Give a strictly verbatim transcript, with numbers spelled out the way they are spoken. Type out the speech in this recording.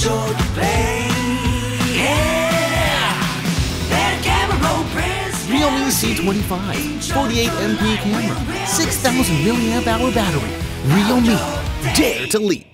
sure to play. Yeah, that camera roll press. Realme C twenty-five, forty-eight megapixel camera, six thousand milliamp hour battery. Realme, dare to leap.